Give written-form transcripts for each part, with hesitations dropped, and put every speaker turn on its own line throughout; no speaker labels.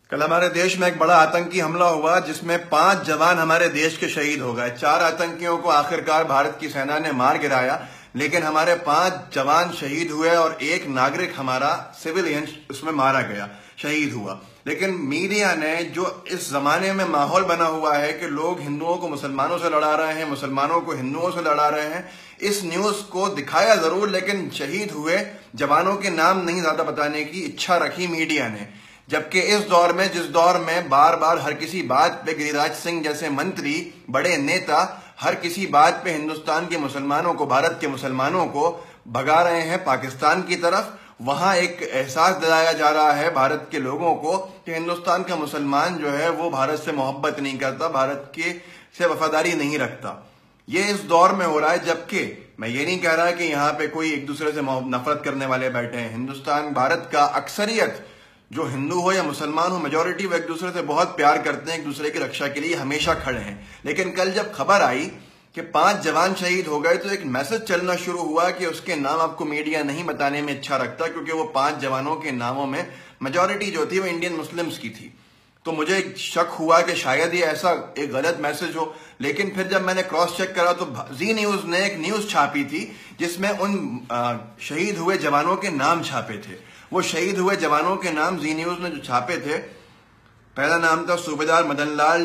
कल हमारे देश में एक बड़ा आतंकी हमला हुआ जिसमें 5 जवान हमारे देश के शहीद हो गए। 4 आतंकियों को आखिरकार भारत की सेना ने मार गिराया, लेकिन हमारे 5 जवान शहीद हुए और एक नागरिक हमारा सिविलियन उसमें मारा गया, शहीद हुआ। लेकिन मीडिया ने जो इस जमाने में माहौल बना हुआ है कि लोग हिंदुओं को मुसलमानों से लड़ा रहे हैं, मुसलमानों को हिंदुओं से लड़ा रहे हैं, इस न्यूज को दिखाया जरूर, लेकिन शहीद हुए जवानों के नाम नहीं ज्यादा बताने की इच्छा रखी मीडिया ने। जबकि इस दौर में, जिस दौर में बार बार हर किसी बात पे गिरिराज सिंह जैसे मंत्री, बड़े नेता हर किसी बात पे हिंदुस्तान के मुसलमानों को, भारत के मुसलमानों को भगा रहे हैं पाकिस्तान की तरफ, वहां एक एहसास दिलाया जा रहा है भारत के लोगों को कि हिंदुस्तान का मुसलमान जो है वो भारत से मोहब्बत नहीं करता, भारत के से वफादारी नहीं रखता। ये इस दौर में हो रहा है। जबकि मैं ये नहीं कह रहा कि यहाँ पे कोई एक दूसरे से नफरत करने वाले बैठे हैं। हिंदुस्तान, भारत का अक्सरियत, जो हिंदू हो या मुसलमान हो, मेजोरिटी, वो एक दूसरे से बहुत प्यार करते हैं, एक दूसरे की रक्षा के लिए हमेशा खड़े हैं। लेकिन कल जब खबर आई कि 5 जवान शहीद हो गए तो एक मैसेज चलना शुरू हुआ कि उसके नाम आपको मीडिया नहीं बताने में इच्छा रखता, क्योंकि वो 5 जवानों के नामों में मेजोरिटी जो थी वो इंडियन मुस्लिम्स की थी। तो मुझे एक शक हुआ कि शायद ये ऐसा एक गलत मैसेज हो। लेकिन फिर जब मैंने क्रॉस चेक करा तो जी न्यूज ने एक न्यूज छापी थी जिसमें उन शहीद हुए जवानों के नाम छापे थे। वो शहीद हुए जवानों के नाम जी न्यूज ने जो छापे थे, पहला नाम था सूबेदार मदन लाल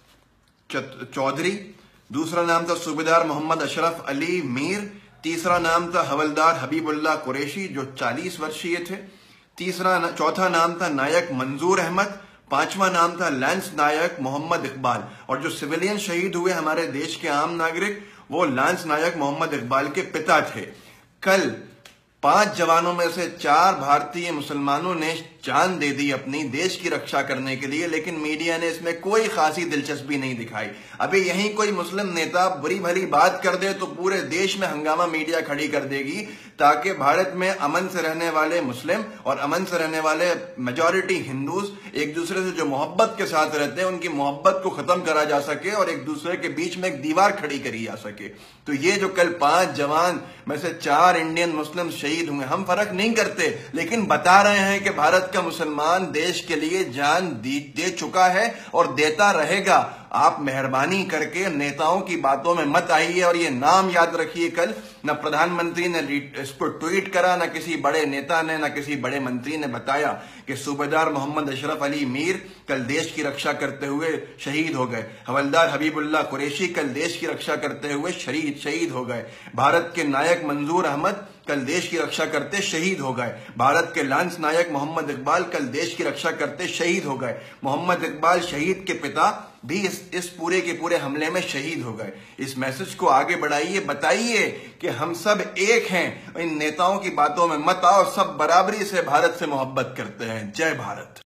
चौधरी, दूसरा नाम था सूबेदार मोहम्मद अशरफ अली मीर, तीसरा नाम था हवलदार हबीबुल्लाह कुरैशी जो 40 वर्षीय थे, चौथा नाम था नायक मंजूर अहमद, 5वां नाम था लैंस नायक मोहम्मद इकबाल। और जो सिविलियन शहीद हुए हमारे देश के आम नागरिक, वो लैंस नायक मोहम्मद इकबाल के पिता थे। कल 5 जवानों में से 4 भारतीय मुसलमानों ने जान दे दी अपनी देश की रक्षा करने के लिए, लेकिन मीडिया ने इसमें कोई खासी दिलचस्पी नहीं दिखाई। अभी यहीं कोई मुस्लिम नेता बुरी भली बात कर दे तो पूरे देश में हंगामा मीडिया खड़ी कर देगी, ताकि भारत में अमन से रहने वाले मुस्लिम और अमन से रहने वाले मेजॉरिटी हिंदूज एक दूसरे से जो मोहब्बत के साथ रहते हैं, उनकी मोहब्बत को खत्म करा जा सके और एक दूसरे के बीच में एक दीवार खड़ी करी जा सके। तो ये जो कल 5 जवान में से 4 इंडियन मुस्लिम शहीद हुए, हम फर्क नहीं करते, लेकिन बता रहे हैं कि भारत का मुसलमान देश के लिए जान दे चुका है और देता रहेगा। आप मेहरबानी करके नेताओं की बातों में मत आइए। और ये नाम याद रखिए, कल न प्रधानमंत्री ने इसको ट्वीट करा, न किसी बड़े नेता ने, न किसी बड़े मंत्री ने बताया कि सूबेदार मोहम्मद अशरफ अली मीर कल देश की रक्षा करते हुए शहीद हो गए, हवलदार हबीबुल्लाह कुरैशी कल देश की रक्षा करते हुए शहीद हो गए, भारत के नायक मंजूर अहमद कल देश की रक्षा करते शहीद हो गए, भारत के लांस नायक मोहम्मद इकबाल कल देश की रक्षा करते शहीद हो गए। मोहम्मद इकबाल शहीद के पिता भी इस पूरे के पूरे हमले में शहीद हो गए। इस मैसेज को आगे बढ़ाइए, बताइए कि हम सब एक हैं, इन नेताओं की बातों में मत आओ, सब बराबरी से भारत से मोहब्बत करते हैं। जय भारत।